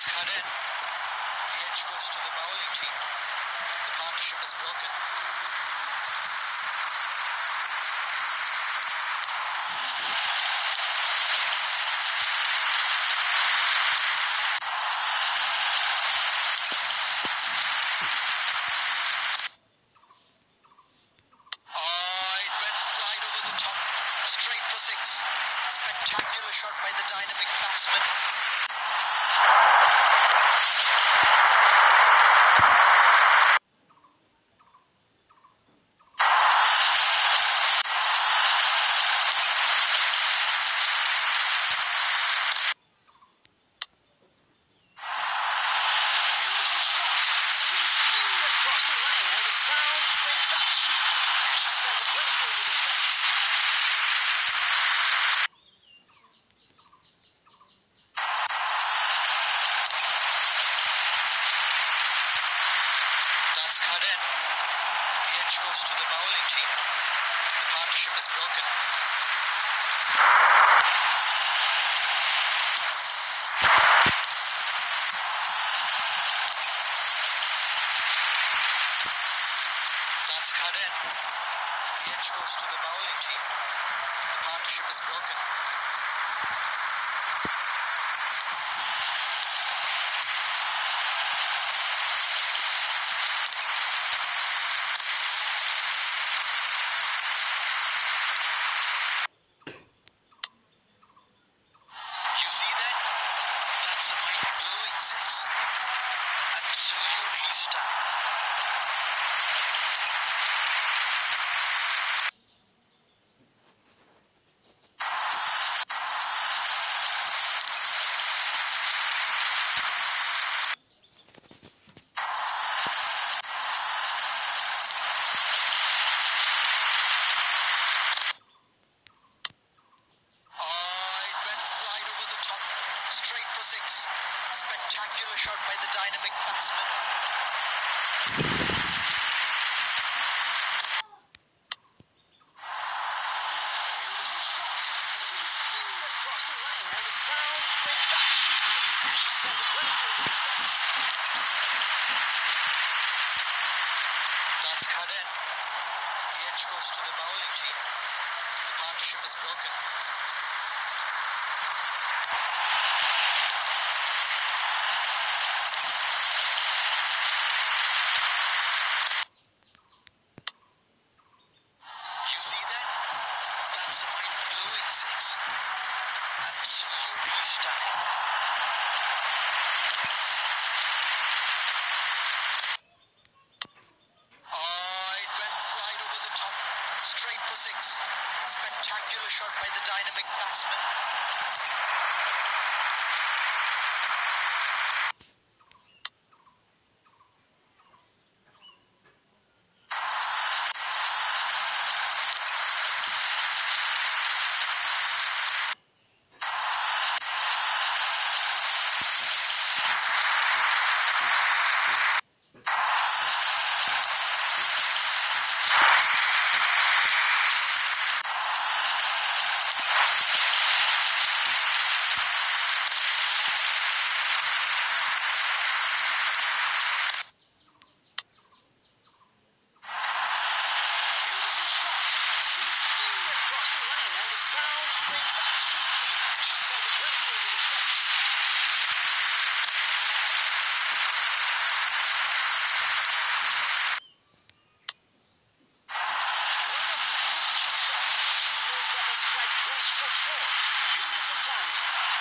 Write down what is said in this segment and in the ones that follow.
That's cut in. The edge goes to the bowling team. The partnership is broken. It went right over the top. Straight for six. Spectacular shot by the dynamic batsman. That's cut in. The edge goes to the bowling team. The partnership is broken. That's cut in. The edge goes to the bowling team. The partnership is broken. You see that? That's a mind-blowing six. Absolutely stunning. It went right over the top. Straight for six. Spectacular shot by the dynamic batsman. Beautiful shot. Swings clean across the line and the sound rings out sweetly as she sends it right over the fence. That's cut in. The edge goes to the bowling team. The partnership is broken. You see that? That's a mind-blowing six. Absolutely stunning. It went right over the top. Straight for six. Spectacular shot by the dynamic batsman. Beautiful shot. Swings clean across the line and the sound rings out sweetly as she sends it right over the fence. What a magnificent shot. She knows that the strike goes for four. Beautiful timing.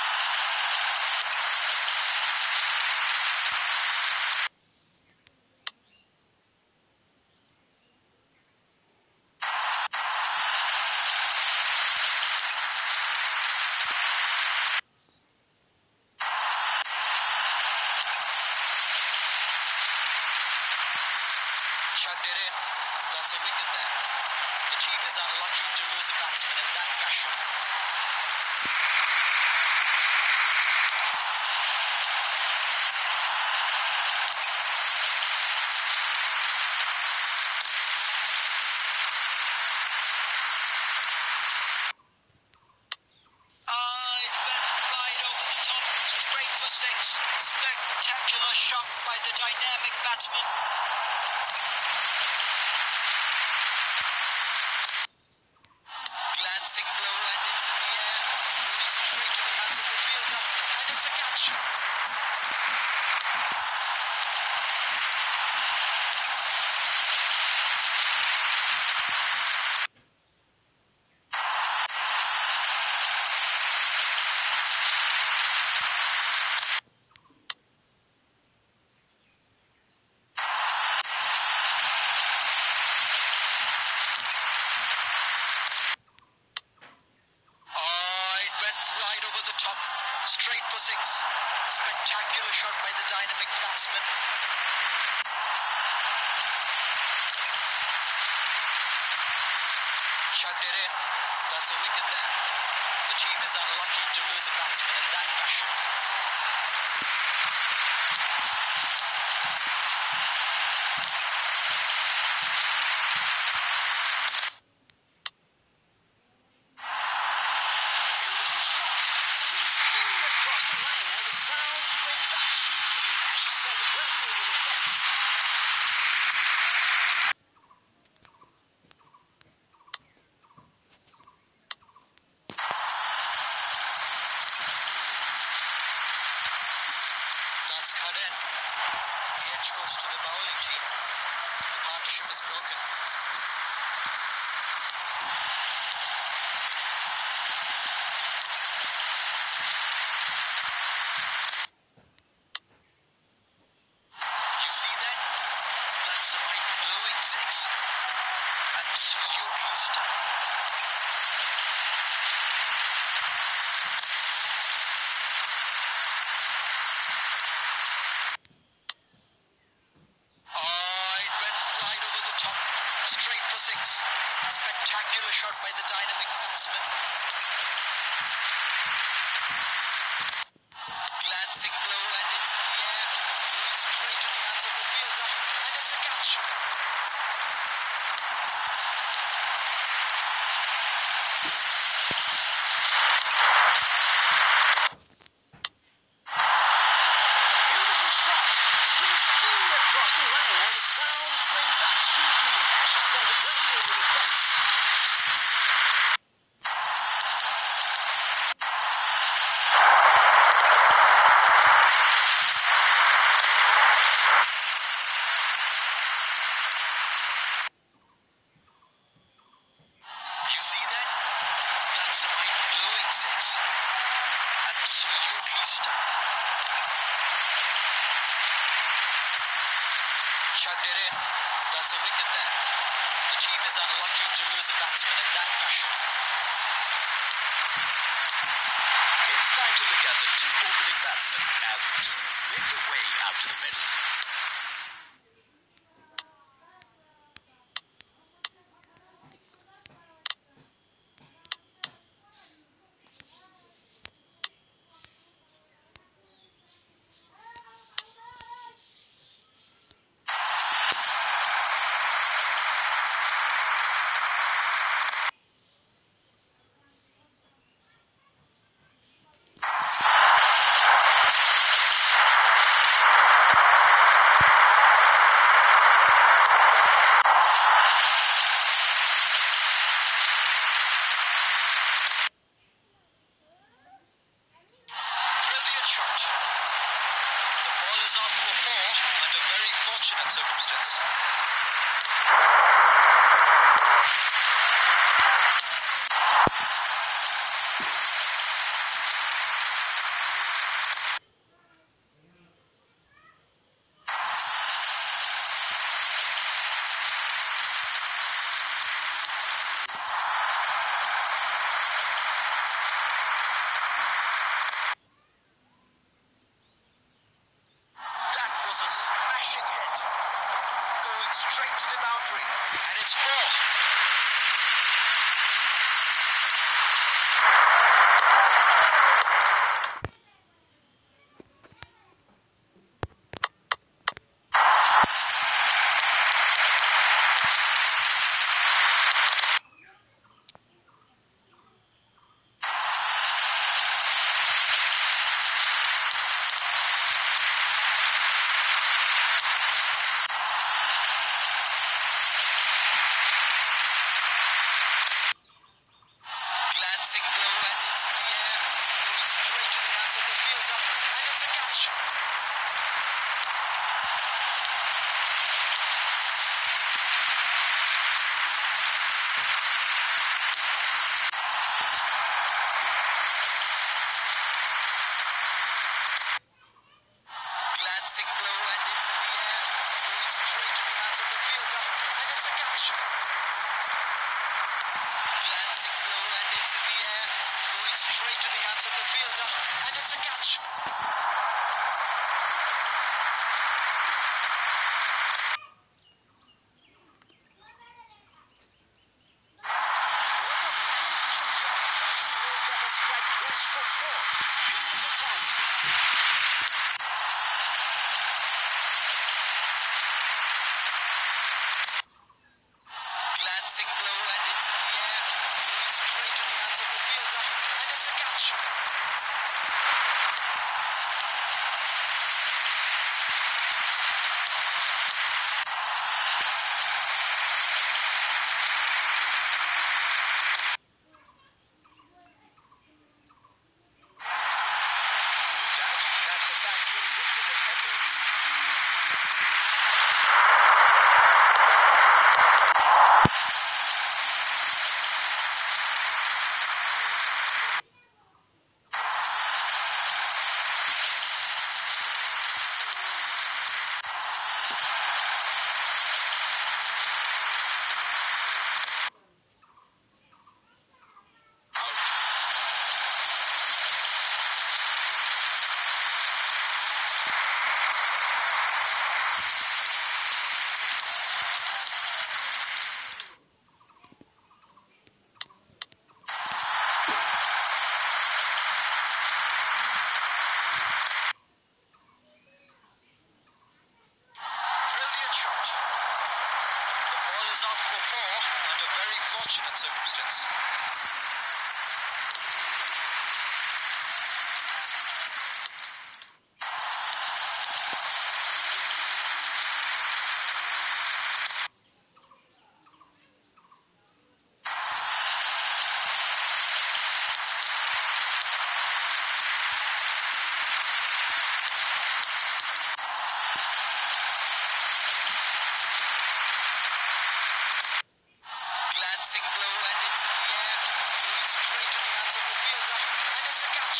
Chugged it in. That's a wicket there. The team is unlucky to lose a batsman in that fashion. It went right over the top. Straight for six. Spectacular shot by the dynamic batsman. Glancing blow and it's in the air. Moving straight to the hands of the fielder. And it's a catch. Straight for six. Spectacular shot by the dynamic batsman. Chugged it in. That's a wicket there. The team is unlucky to lose a batsman in that fashion. Cut in. The edge goes to the bowling team. The partnership is broken. You see that? That's a mind-blowing six. Absolutely stunning. Straight for six. Spectacular shot by the dynamic batsman. Glancing blow and it's in the air. Going straight to the hands of the fielder. And it's a catch. Beautiful shot. Swings in across the lane and the sound rings out sweetly as she sends it well over the fence. You see that? That's a mind-blowing six. Absolutely stunning. Chugged it in. That's a wicket there. The team is unlucky to lose a batsman in that fashion. It's time to look at the two opening batsmen as the teams make their way out to the middle. batsman lifted their efforts. Out for four under very fortunate circumstance. Glancing blow and it's in the air, going straight to the hands of the fielder, and it's a catch.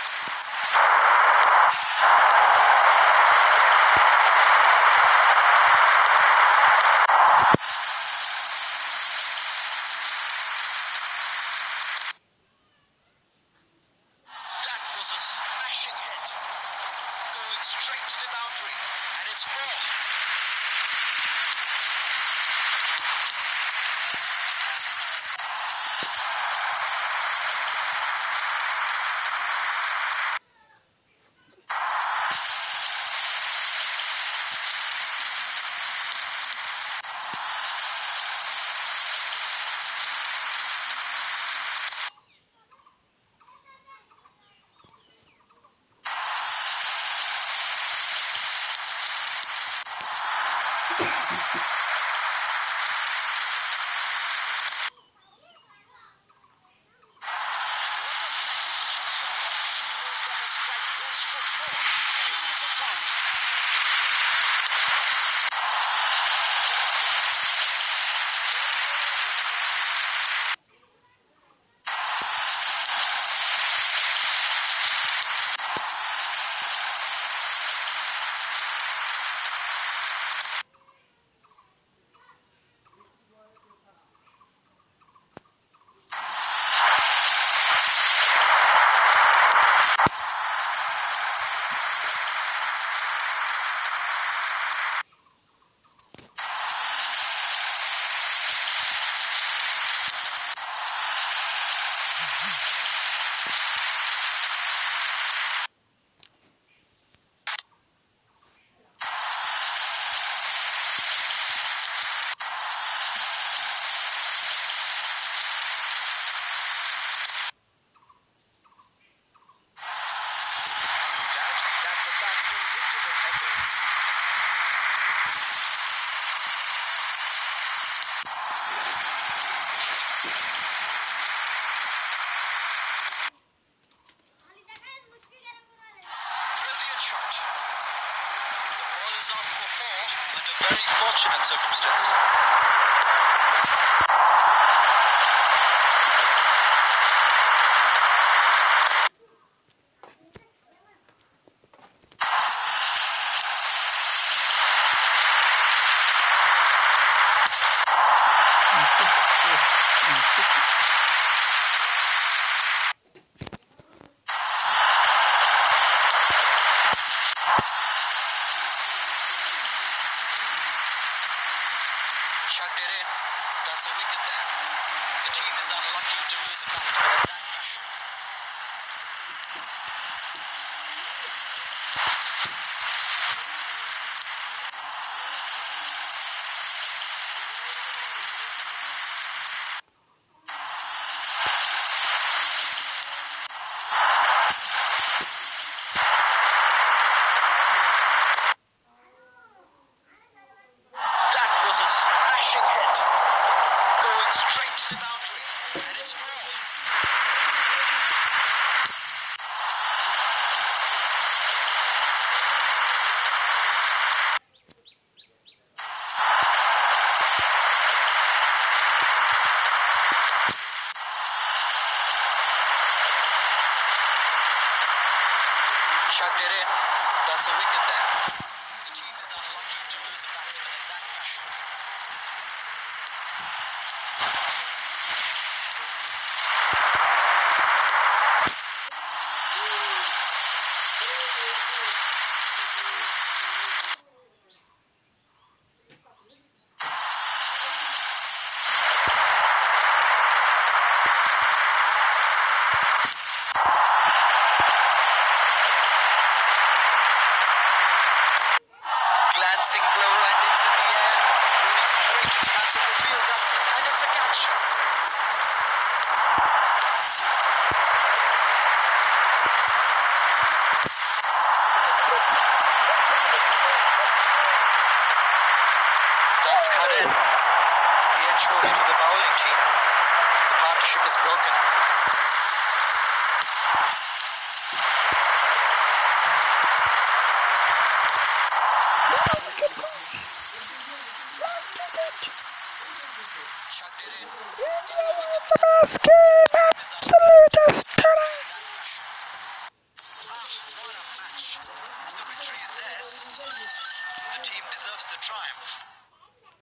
That was a smashing hit, going straight to the boundary, and it's four. Very fortunate circumstance. Chugged Chugged it in. That's a wicket there. The team is unlucky to lose a batsman in that fashion. Glancing blow and it's in the air. Going straight to the hands of the fielder and it's a catch. That's cut in. The edge goes to the bowling team. The partnership is broken. Chugged it in. That's a wicket. Basket!